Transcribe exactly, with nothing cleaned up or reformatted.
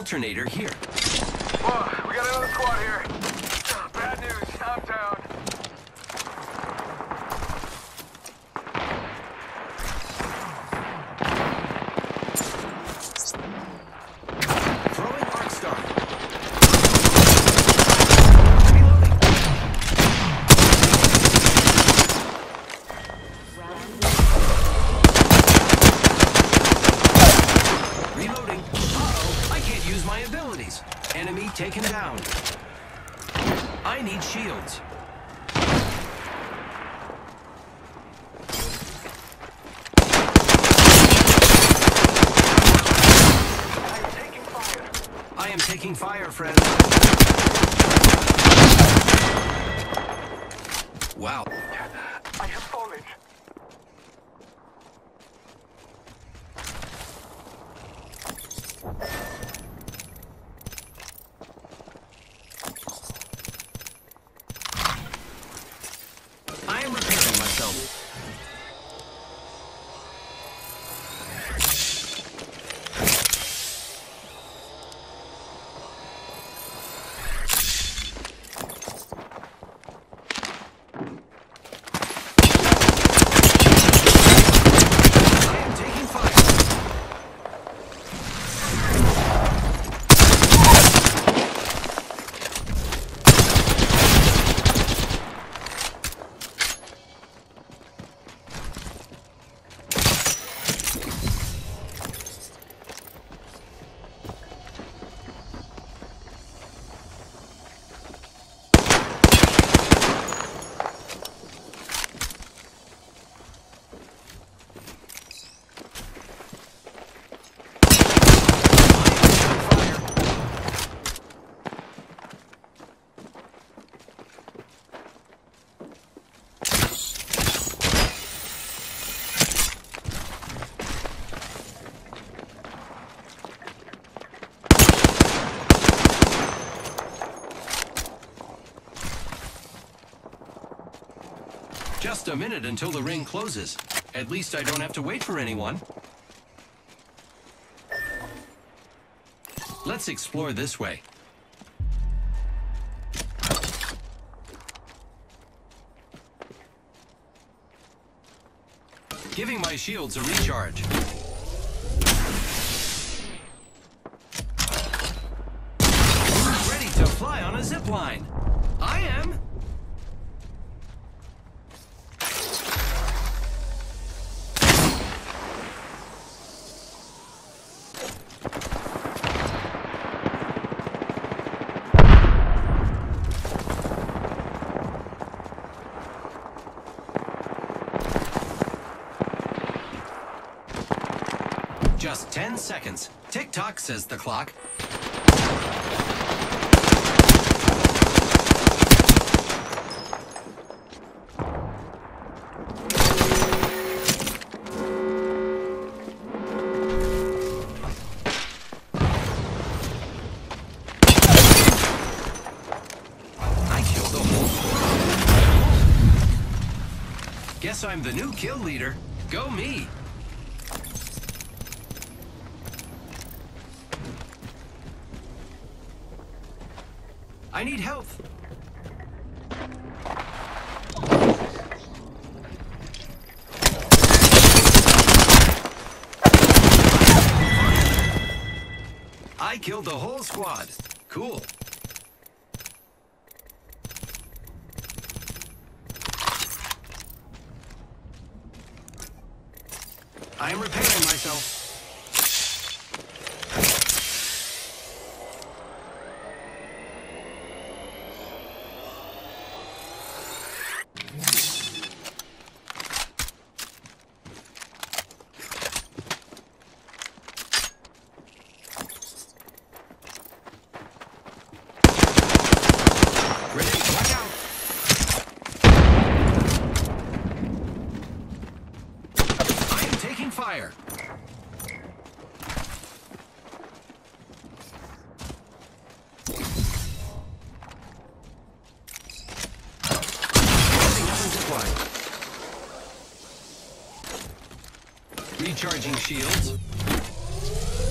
alternator here. Whoa, we got another squad here. Bad news, I'm down. Throwing Arc Star. Reloading. Uh-oh, I can't use my abilities. Enemy taken down. I need shields. I'm taking fire. I am taking fire, friends. Wow. I have fallen. I am repairing myself. I am taking fire. Just a minute until the ring closes. At least I don't have to wait for anyone. Let's explore this way. Giving my shields a recharge. Who's ready to fly on a zip line? I am. Just ten seconds. Tick-tock, says the clock. I killed the whole squad. Guess I'm the new kill leader. Go me! I need health. I killed the whole squad. Cool. I am repairing myself. Fire. Recharging shields.